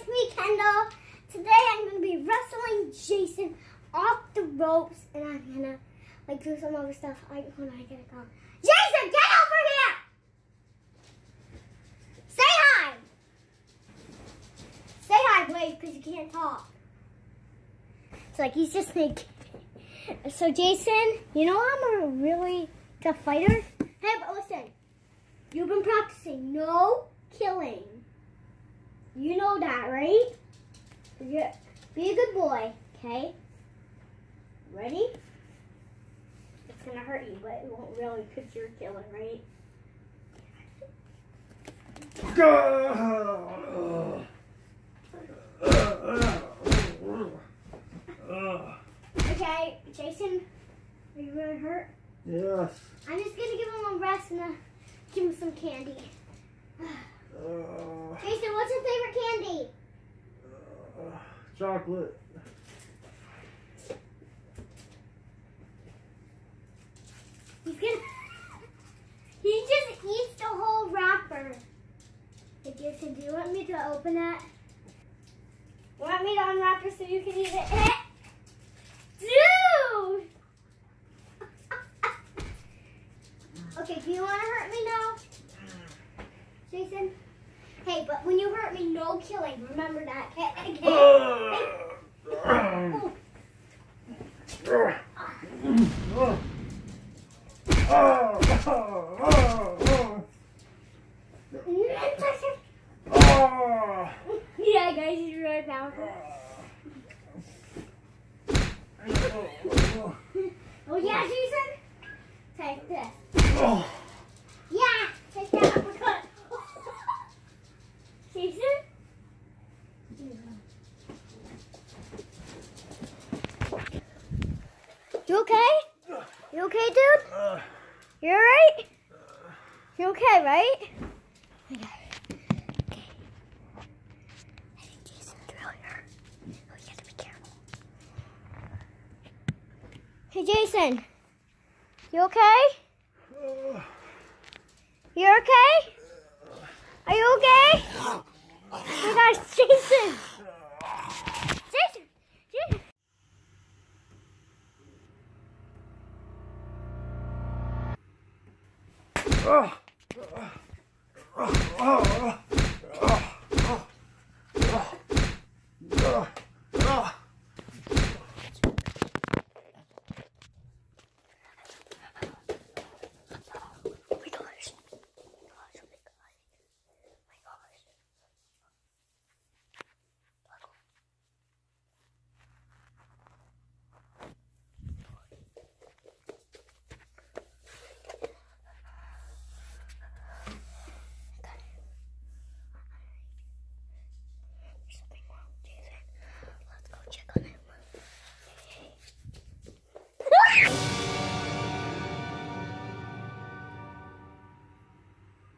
me, Kendall. Today I'm going to be wrestling Jason off the ropes, and I'm going to do some other stuff. Hold on, I gotta go. Jason, get over here! Say hi! Say hi, Blake, because you can't talk. It's like he's just like... So Jason, you know I'm a really tough fighter? Hey, but listen. You've been practicing no killing. You know that, right? Be a good boy, okay? Ready? It's gonna hurt you, but it won't really because you're killing, right? Okay, Jason, are you really hurt? Yes. I'm just gonna give him a rest and give him some candy. Jason, what's your favorite candy? Chocolate. He just eats the whole wrapper. Hey Jason, do you want me to open that? You want me to unwrap it so you can eat it? Dude! Okay, do you want to hurt me now? Jason? Hey, but when you hurt me, no killing. Remember that, okay? Yeah, guys, he's really powerful. Oh, yeah, Jason? Take this. Yeah, take that uppercut. Jason? You okay? You okay, dude? You alright? You okay, right? Okay. I think Jason's really hurt. We gotta be careful. Hey, Jason. You okay? You okay? Are you okay? Oh my gosh, Jason! Jason! Jason! Oh.